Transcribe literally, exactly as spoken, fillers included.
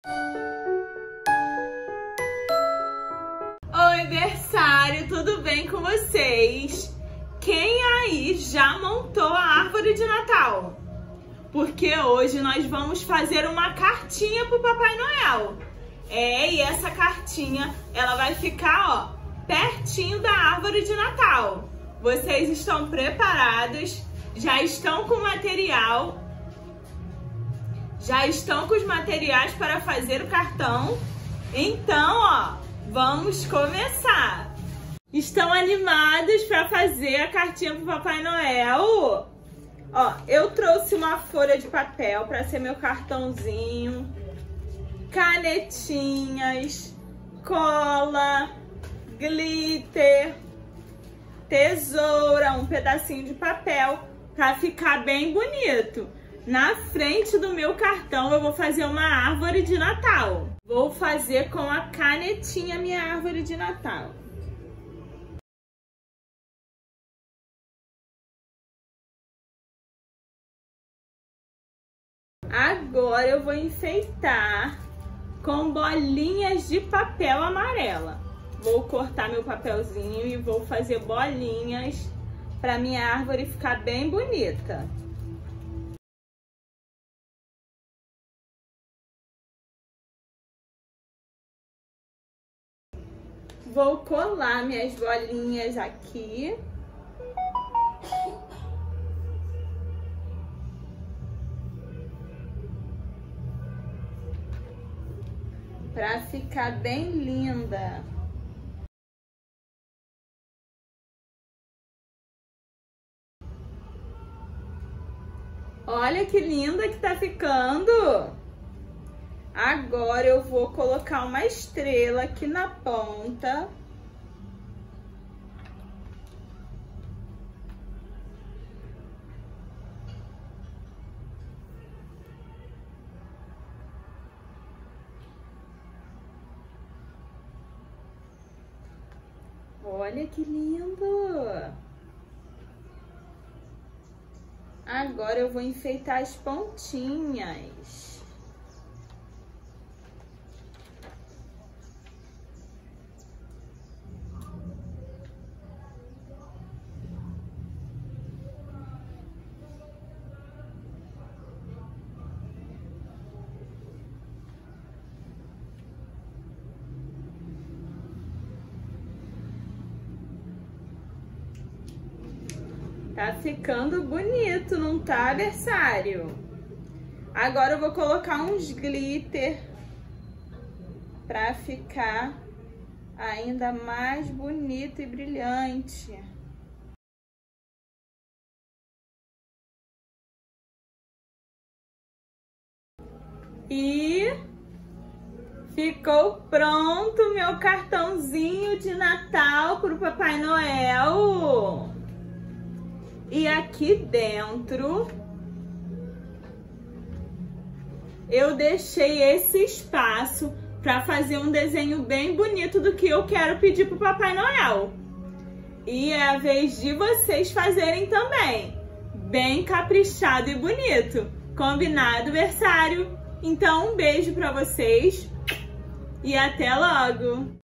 Oi, berçário, tudo bem com vocês? Quem aí já montou a árvore de Natal? Porque hoje nós vamos fazer uma cartinha pro Papai Noel. É, e essa cartinha, ela vai ficar, ó, pertinho da árvore de Natal. Vocês estão preparados? Já estão com material? Já estão com os materiais para fazer o cartão? Então, ó, vamos começar! Estão animados para fazer a cartinha pro Papai Noel? Ó, eu trouxe uma folha de papel para ser meu cartãozinho, canetinhas, cola, glitter, tesoura, um pedacinho de papel para ficar bem bonito. Na frente do meu cartão eu vou fazer uma árvore de Natal. Vou fazer com a canetinha minha árvore de Natal. Agora eu vou enfeitar com bolinhas de papel amarela. Vou cortar meu papelzinho e vou fazer bolinhas para minha árvore ficar bem bonita. Vou colar minhas bolinhas aqui. Para ficar bem linda. Olha que linda que tá ficando. Agora eu vou colocar uma estrela aqui na ponta. Olha que lindo! Agora eu vou enfeitar as pontinhas. Tá ficando bonito, não tá, berçário? Agora eu vou colocar uns glitter pra ficar ainda mais bonito e brilhante. E ficou pronto meu cartãozinho de Natal pro Papai Noel. E aqui dentro eu deixei esse espaço para fazer um desenho bem bonito do que eu quero pedir pro Papai Noel. E é a vez de vocês fazerem também. Bem caprichado e bonito. Combinado, berçário? Então um beijo para vocês e até logo!